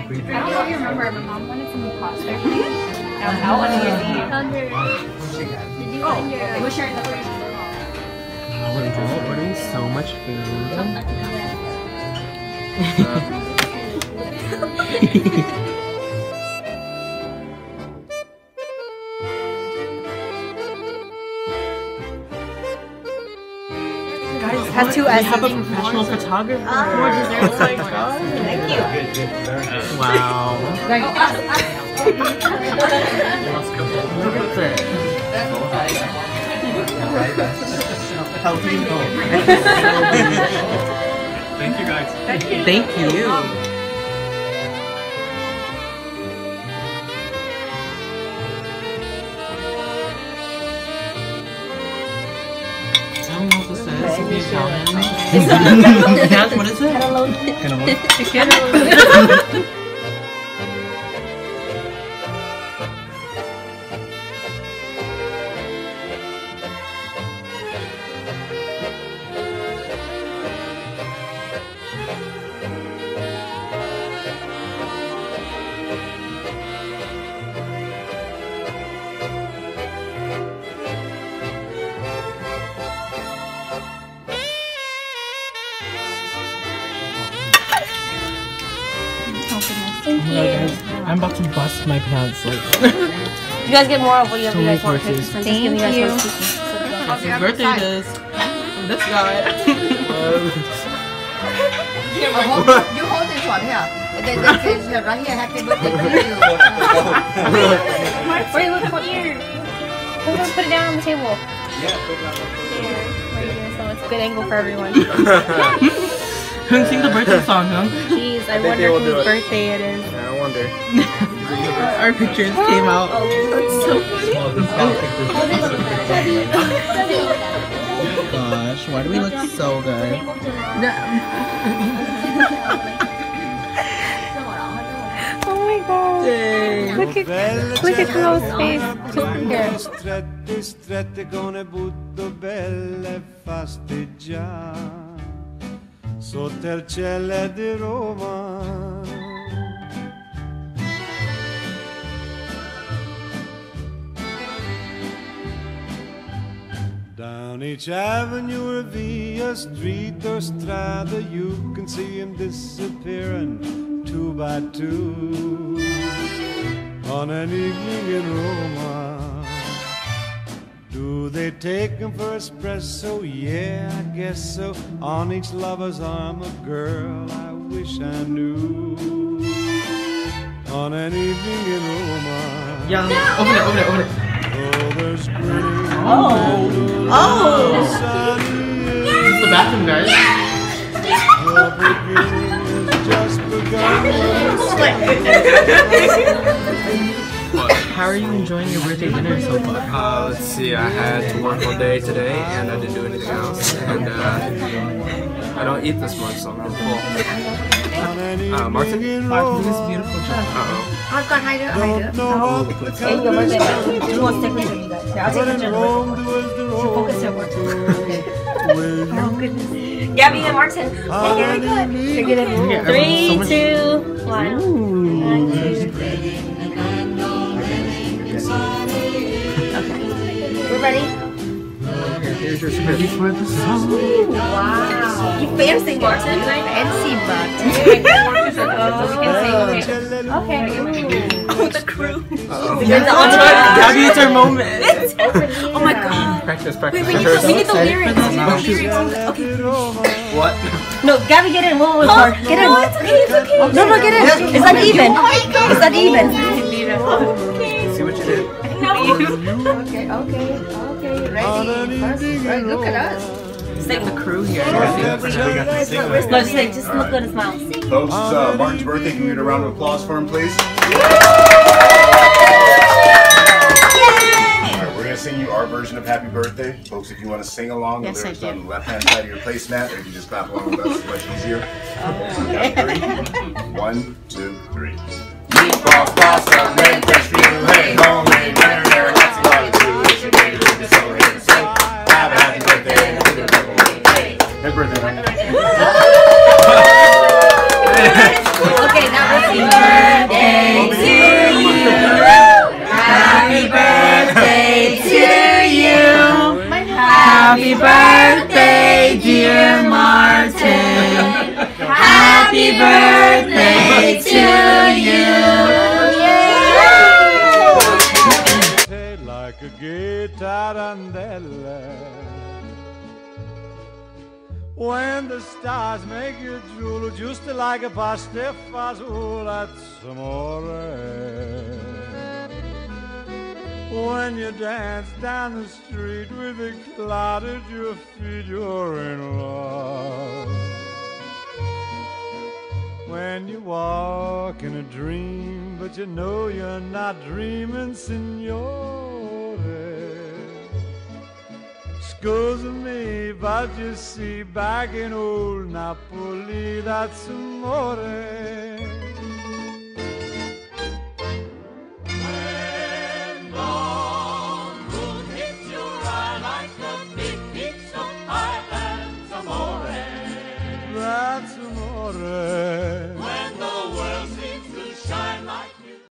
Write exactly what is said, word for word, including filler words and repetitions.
don't know if you remember, my mom wanted some pasta. I was out on your knee. Did you find your... We're sharing the first one. We're all ordering so much food. Has two S. We have a professional photographer. Ah. More desserts. Oh my god. Thank you. Wow. Look at this. Thank you guys. Thank you. Thank you. I don't know what this is. Is it Italian? Dad, what is it? Cannelloni. Thank you. Guys, I'm about to bust my pants. Like, you guys get more of what you so many want. courses. Thank Thank you. Happy birthday it is. This guy. You hold it short here. They they say right here, happy birthday to you. Wait, look what here. Hold on, put it down on the table. Yeah, put it on the Here, right here, so it's a good angle for everyone. Couldn't sing the birthday song, huh? Jeez, I, I wonder whose birthday it is. Yeah, I wonder. Our pictures came out. Oh, that's so Gosh, why do we look so good? Oh my god. Dang. Look at look at Chloe's face. Here. stretti, stretti con e butto belle fastigiate sotto il cielo di Roma. Down each avenue or via street or strada, you can see him disappearing two by two on an evening in Roma. Do they take him for espresso? Yeah, I guess so. On each lover's arm a girl I wish I knew on an evening in Roma. Yeah, open it, open it, open it. Oh, there's green. Oh! Oh! This is the bathroom, guys. The beginning is just begun. How are you enjoying your birthday dinner so far? Uh, let's see, I had to work all day today and I didn't do anything else. And uh, I don't eat this much, so I'm full. Uh, Martin? Martin, this beautiful job. Uh-oh. I've got hide it, hide it. Don't know what the Hey, your birthday. Who wants to take picture of you guys? Here, I'll take a picture of the birthday. Focus your work. Oh goodness. Gabby and Martin. Okay, very good. You're good. Yeah, Three, so much- two, one. Okay. We're ready. Here's your ready for the song. Wow. You fancy, Martin. Fancy, Martin. Oh, we can sing. Okay. Oh, the crew. Uh-oh. The entourage. Gabby, it's our moment. Oh my god. Practice, practice. Wait, wait, rehearse. we need the lyrics. Oh, shoot. Okay. What? No, Gabby, get in. One more part. Get in. No, it's okay. It's okay. No, no, get in. It's uneven. It's uneven. See what you did? Okay, okay, okay, ready. First, right, look at us. Sing the crew here. We got to sing No, it. just say, just look good and smile. Folks, it's uh, Martin's birthday. Can we get a round of applause for him, please? Alright, we're going to sing you our version of Happy Birthday. Folks, if you want to sing along, the Yes, I lyrics do. on the left-hand side of your placemat, or you can just clap along with us. It's much easier. Count three. One, two, three. Meatballs, pasta, main fresh for you. Hey, homemade dinner, there, lots of love to do. It's your day, we're just so here to say, have a happy birthday. Happy birthday, man. Okay, now we'll see. Happy birthday, dear Martin. Happy birthday to you. Like a gay tarantella, when the stars make you drool, just like a pasta fazool, that's amore. When you dance down the street with a cloud at your feet, you're in love. When you walk in a dream, but you know you're not dreaming, signore. Scusa me, but you see, back in old Napoli, that's amore. When dawn moon hits your eye like the big peaks of Highlands, amore. That's amore.